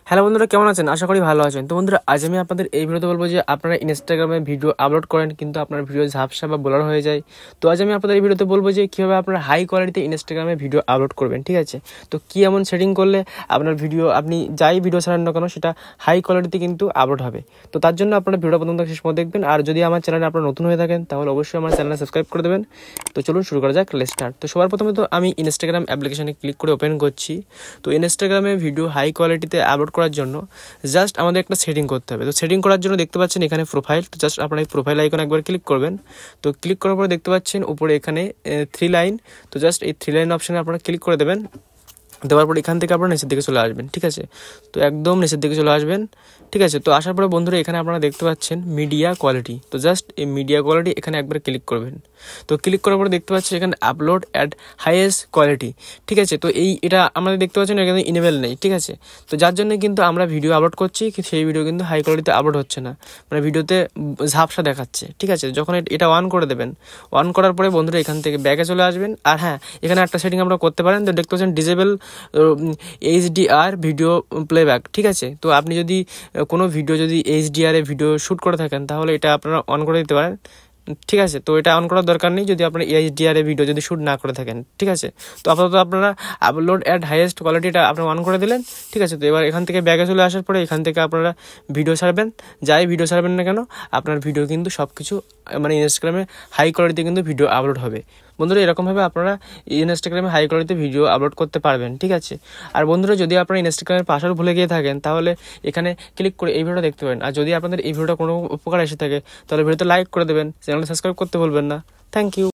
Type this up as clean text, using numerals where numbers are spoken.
Hello বন্ধুরা, কেমন আছেন? আশা করি ভালো আছেন। তো বন্ধুরা, আজ আমি আপনাদের এই ভিডিওতে বলবো যে আপনারা ইনস্টাগ্রামে ভিডিও আপলোড করেন কিন্তু আপনার ভিডিও ঝাপসা বা ব্লার হয়ে যায়। তো আজ আমি আপনাদের এই ভিডিওতে বলবো যে কীভাবে আপনারা হাই কোয়ালিটিতে ইনস্টাগ্রামে ভিডিও আপলোড করবেন, ঠিক আছে? তো কী এমন সেটিং করলে আপনার ভিডিও, আপনি যাই ভিডিও ছাড়েন না কেন, সেটা হাই কোয়ালিটিতে কিন্তু আপলোড হবে। তো তার জন্য আপনারা ভিডিওটা প্রথম থেকে শেষ পর্যন্ত দেখবেন। আর যদি আমার চ্যানেলে আপনারা নতুন হয়ে থাকেন তাহলে অবশ্যই আমার চ্যানেলে সাবস্ক্রাইব করে দেবেন। তো চলুন শুরু করা যাক, লেটস স্টার্ট। তো সবার প্রথমে তো আমি ইনস্টাগ্রাম অ্যাপ্লিকেশনে ক্লিক করে ওপেন করছি। তো ইনস্টাগ্রামে ভিডিও হাই কোয়ালিটিতে আপলোড করার জন্য জাস্ট আমাদের একটা সেটিং করতে হবে। তো সেটিং করার জন্য দেখতে পাচ্ছেন এখানে প্রোফাইল। তো জাস্ট আপনারা এই প্রোফাইল আইকন একবার ক্লিক করবেন। তো ক্লিক করার পরে দেখতে পাচ্ছেন উপরে এখানে 3 লাইন। তো জাস্ট এই 3 লাইন অপশানে আপনারা ক্লিক করে দেবেন। দেওয়ার পর এখান থেকে আপনারা নিচের দিকে চলে আসবেন, ঠিক আছে? তো একদম নিচের দিকে চলে আসবেন, ঠিক আছে? তো আসার পরে বন্ধুরা এখানে আপনারা দেখতে পাচ্ছেন মিডিয়া কোয়ালিটি। তো জাস্ট এই মিডিয়া কোয়ালিটি এখানে একবার ক্লিক করবেন। তো ক্লিক করার পরে দেখতে পাচ্ছেন এখানে আপলোড অ্যাট হাইয়েস্ট কোয়ালিটি, ঠিক আছে? তো এটা আমাদের দেখতে পাচ্ছেন এখানে ইনেবল নেই, ঠিক আছে? তো যার জন্য কিন্তু আমরা ভিডিও আপলোড করছি, সেই ভিডিও কিন্তু হাই কোয়ালিটিতে আপলোড হচ্ছে না, মানে ভিডিওতে ঝাপসা দেখাচ্ছে, ঠিক আছে? যখন এটা অন করে দেবেন, অন করার পরে বন্ধুরা এখান থেকে ব্যাকে চলে আসবেন। আর হ্যাঁ, এখানে একটা সেটিং আমরা করতে পারেন। তো দেখতে পাচ্ছেন ডিসেবল এইচডিআর ভিডিও প্লেব্যাক, ঠিক আছে? তো আপনি যদি কোনো ভিডিও যদি এইচডিআরে ভিডিও শ্যুট করে থাকেন তাহলে এটা আপনারা অন করে দিতে পারেন, ঠিক আছে? তো এটা অন করার দরকার নেই যদি আপনারা এইচডিআরে ভিডিও যদি শ্যুট না করে থাকেন, ঠিক আছে? তো আপাতত আপনারা আপলোড অ্যাট হাইয়েস্ট কোয়ালিটিটা আপনারা অন করে দিলেন, ঠিক আছে? তো এবার এখান থেকে ব্যাগে চলে আসার পরে এখান থেকে আপনারা ভিডিও ছাড়বেন, যাই ভিডিও ছাড়বেন না কেন আপনার ভিডিও কিন্তু সব কিছু মানে ইনস্টাগ্রামে হাই কোয়ালিটিতে কিন্তু ভিডিও আপলোড হবে। বন্ধুরা, এরকমভাবে আপনারা ইনস্টাগ্রামে হাই কোয়ালিটিতে ভিডিও আপলোড করতে পারবেন, ঠিক আছে? আর বন্ধুরা, যদি আপনারা ইনস্টাগ্রামের পাসওয়ার্ড ভুলে গিয়ে থাকেন তাহলে এখানে ক্লিক করে এই ভিডিওটা দেখতে পারেন। আর যদি আপনাদের এই ভিডিওটা কোনো উপকার এসে থাকে তাহলে ভিডিওতে লাইক করে দেবেন, চ্যানেলটা সাবস্ক্রাইব করতে ভুলবেন না। Thank you.